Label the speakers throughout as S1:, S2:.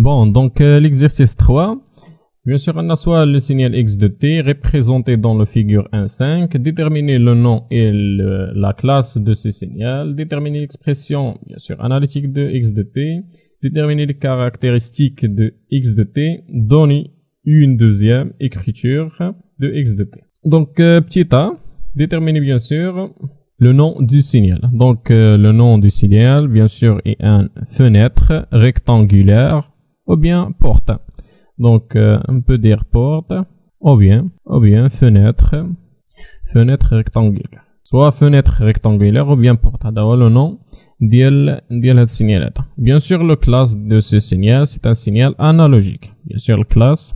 S1: Bon, donc l'exercice 3. Bien sûr, on a soit le signal x de t représenté dans la figure 1.5, déterminer le nom et la classe de ce signal, déterminer l'expression, bien sûr, analytique de x de t, déterminer les caractéristiques de x de t, donner une deuxième écriture de x de t. Donc, petit a, déterminer bien sûr le nom du signal. Donc, le nom du signal, bien sûr, est une fenêtre rectangulaire ou bien porte. Donc, on peut dire porte ou bien fenêtre rectangulaire. Soit fenêtre rectangulaire ou bien porte. C'est le nom de signal. Bien sûr, la classe de ce signal, c'est un signal analogique. Bien sûr, la classe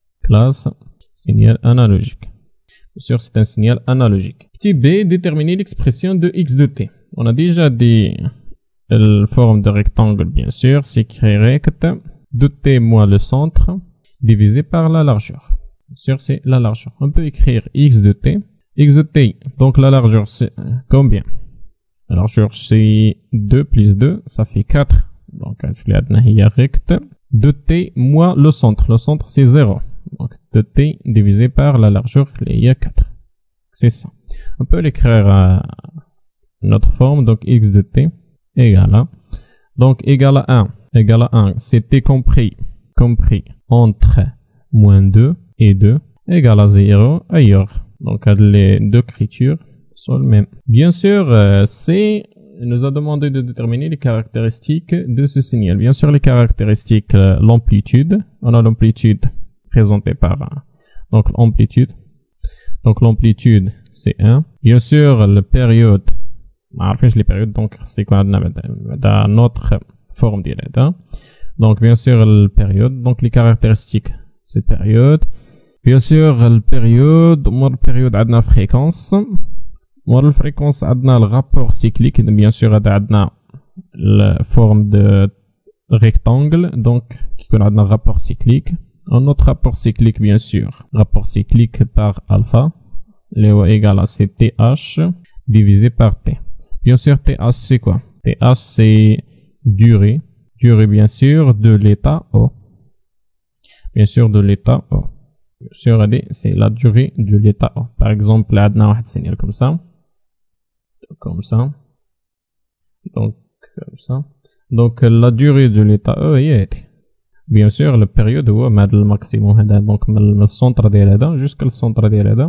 S1: signal analogique. Bien sûr, c'est un signal analogique. Petit b, déterminer l'expression de x de t. On a déjà dit la forme de rectangle, bien sûr, c'est écrit recte de t moins le centre divisé par la largeur. Bien sûr, c'est la largeur. On peut écrire x de t. X de t, donc la largeur, c'est combien? La largeur, c'est 2 plus 2, ça fait 4. Donc, je l'ai recte de t moins le centre. Le centre, c'est 0. Donc, de t divisé par la largeur, il y a 4. C'est ça. On peut l'écrire à notre forme, donc x de t égale à. Donc, égale à 1, c'est t compris entre moins 2 et 2 égale à 0 ailleurs. Donc, les deux écritures sont les mêmes. Bien sûr, C nous a demandé de déterminer les caractéristiques de ce signal. Bien sûr, les caractéristiques, l'amplitude. On a l'amplitude présentée par donc l'amplitude. Donc, l'amplitude, c'est 1. Bien sûr, la période. Les périodes, donc, c'est quoi dans notre forme directe. Donc, bien sûr, la période. Donc, les caractéristiques, c'est période. Bien sûr, la période, a la fréquence. La fréquence, a le rapport cyclique. Bien sûr, a la forme de rectangle. Donc, qui a le rapport cyclique. Un autre rapport cyclique, bien sûr. Rapport cyclique par alpha. Léo égale à TH divisé par T. Bien sûr, TH, c'est quoi? TH, c'est durée, bien sûr, de l'état O. Bien sûr, de l'état O. Bien sûr, c'est la durée de l'état O. Par exemple, là, on a un signal comme ça. Donc, comme ça. Donc, la durée de l'état E est, bien sûr, la période où on a le maximum. Donc, le centre de l'état jusqu'au centre de l'état.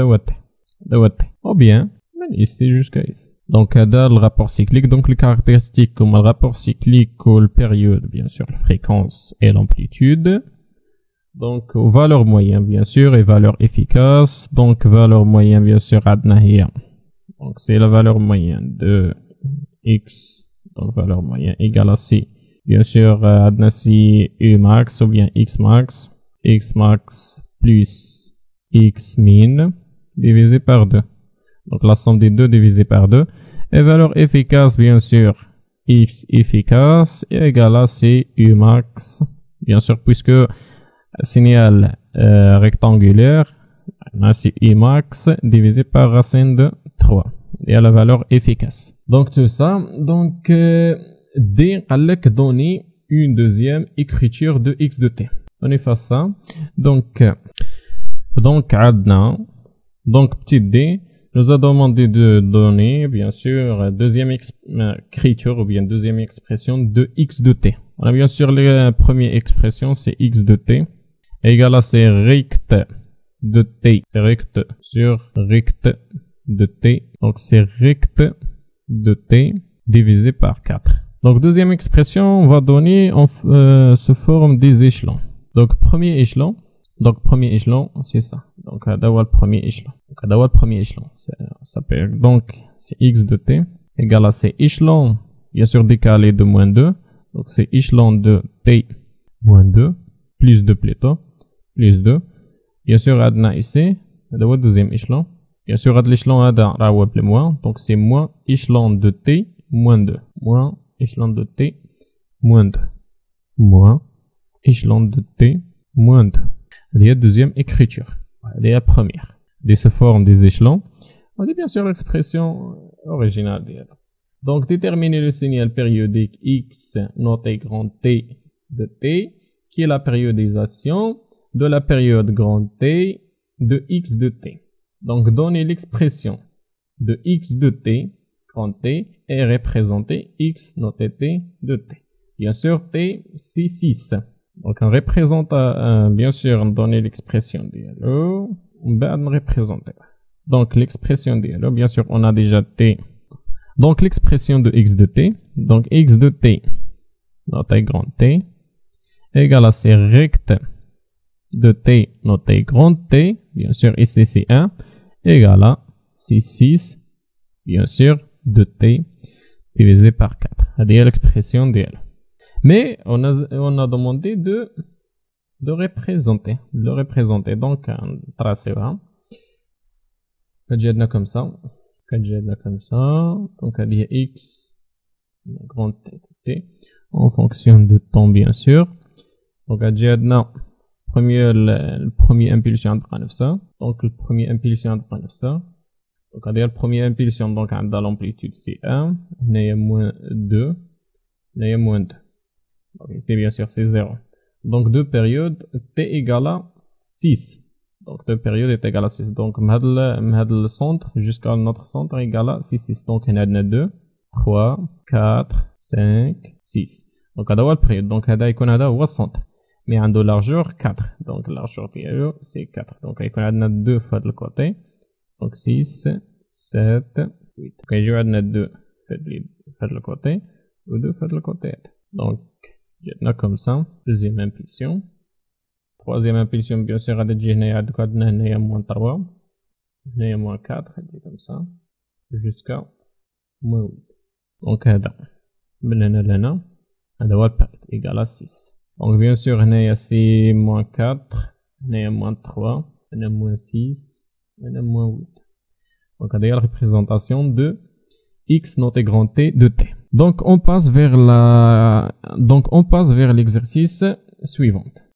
S1: Ou bien, ici jusqu'à ici. Donc, dans le rapport cyclique, donc les caractéristiques comme le rapport cyclique ou la période, bien sûr, la fréquence et l'amplitude. Donc, valeur moyenne, bien sûr, et valeur efficace. Donc, valeur moyenne, bien sûr, donc, c'est la valeur moyenne de x. Donc, valeur moyenne égale à c. Bien sûr, si u max ou bien x max. X max plus x min divisé par 2. Donc, la somme des deux divisé par 2. Et valeur efficace, bien sûr, x efficace est égal à c u max. Bien sûr, puisque signal rectangulaire, c'est u max divisé par racine de 3. Et à la valeur efficace. Donc, tout ça. Donc, D, avec donner une deuxième écriture de x de t. On efface ça. Donc, petit d nous a demandé de donner, bien sûr, deuxième écriture ou bien deuxième expression de x de t. On a bien sûr la première expression, c'est x de t égale à c'est recte de t. C'est recte sur recte de t. Donc, c'est recte de t divisé par 4. Donc, deuxième expression, on va donner sous forme des échelons. Donc, premier échelon, c'est ça. Donc, d'avoir le premier échelon. Donc, c'est x de t égale à c'est échelon, bien sûr, décalé de moins 2. Donc, c'est échelon de t moins 2, plus 2 plutôt, plus 2. Bien sûr, adna ici, d'avoir deuxième échelon. Bien sûr, l'échelon adna rawa plus moins. Donc, c'est moins échelon de t moins 2. Moins échelon de t moins 2. Moins échelon de t moins 2. Il y a deuxième écriture. Il y a première. De ce forme des échelons. On dit bien sûr l'expression originale. Donc, déterminer le signal périodique x noté grand T de T qui est la périodisation de la période grand T de x de t. Donc, donner l'expression de x de t, grand T, est représentée x noté t de t. Bien sûr, t, c'est 6. Donc, on représente, bien sûr, on donne l'expression d'ILO, on va représenter. Donc, l'expression d'ILO, bien sûr, on a déjà t. Donc, l'expression de x de t, donc x de t, noté grand T, égale à c recte de t noté grand T, bien sûr, ici c'est 1, égale à c6, bien sûr, de t divisé par 4. C'est l'expression d'ILO. Mais on a demandé de représenter. Donc, un tracé là. Comme ça. Donc, il y a x, grand T, en fonction de temps, bien sûr. Donc, il y a le premier impulsion de ça. Donc, le premier impulsion de ça. Donc, il y a le premier impulsion, donc, dans l'amplitude C1. Il y a moins 2. Il y a moins 2. Donc, ici, bien sûr, c'est 0. Donc, deux périodes, t égale à 6. Donc, deux périodes est égale à 6. Donc, le centre jusqu'à notre centre égale à 6. Donc, il y en a 2, 3, 4, 5, 6. Donc, هذا هو البريود. Donc, هذا يكون هذا هو السنتر. Mais عنده largeur 4. Donc, largeur ديالو c'est 4. Donc, يكون عندنا 2 في هذا الكوتي. Donc, 6, 7, 8. Donc, يجيو عندنا 2 في هذا الكوتي و 2 في هذا الكوتي. Donc, جاتنا comme ça. Deuxième impulsion. Troisième impulsion, bien sûr, غادي تجي هنايا عندك عندنا هنايا moins 3. هنايا moins 4. غادي comme ça. Jusqu'à moins 8. Donc, هذا من هنا لهنا. هذا هو البارت égal à 6. Donc, bien sûr, هنايا c'est moins 4. هنايا moins 3. هنا moins 6. هنا moins 8. Donc, هذه هي la représentation de x noté grand T de t. Donc, on passe vers l'exercice suivant.